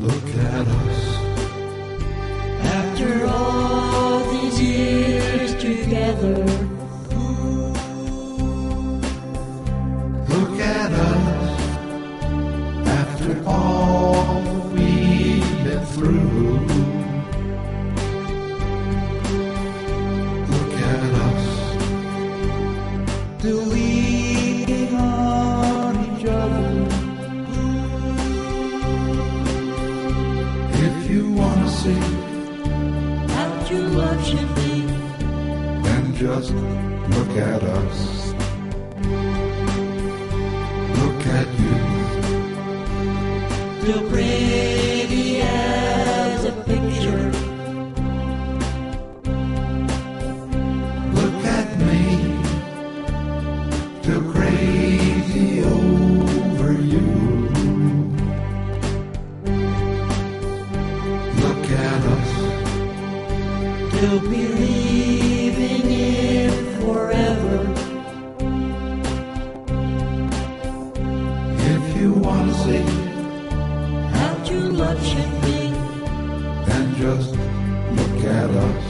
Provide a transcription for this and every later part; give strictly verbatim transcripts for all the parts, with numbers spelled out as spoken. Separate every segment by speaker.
Speaker 1: Look at us.
Speaker 2: After all these years together,
Speaker 1: look at us. After all we've been through, look at us.
Speaker 2: still leaning on each other.
Speaker 1: If you want to see,
Speaker 2: How true love should be.
Speaker 1: then just look at us. Look at you.
Speaker 2: Still pretty as a picture.
Speaker 1: Look at me. Still crazy over you. Look at us.
Speaker 2: Still believing in forever.
Speaker 1: If you want to see,
Speaker 2: How true love should be.
Speaker 1: then just look at us.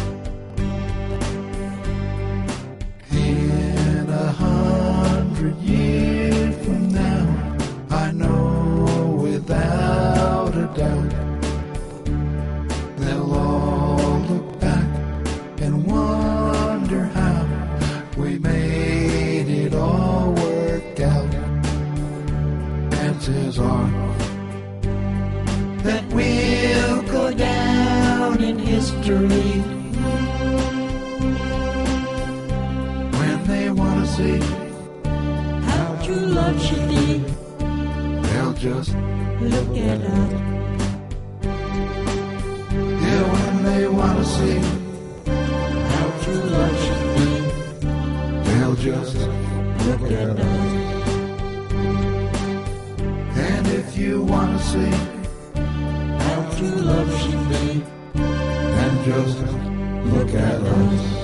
Speaker 1: In a hundred years from now, I know without a doubt, they'll all look back and wonder how we made it all work out. Chances are that we'll
Speaker 2: Go down in history.
Speaker 1: when they want to see,
Speaker 2: How true love should be.
Speaker 1: they'll just,
Speaker 2: Look at us.
Speaker 1: yeah, when they want to see,
Speaker 2: How true love should be.
Speaker 1: they'll just,
Speaker 2: Look at us.
Speaker 1: and if you want to see,
Speaker 2: How true love should be.
Speaker 1: then just look at us.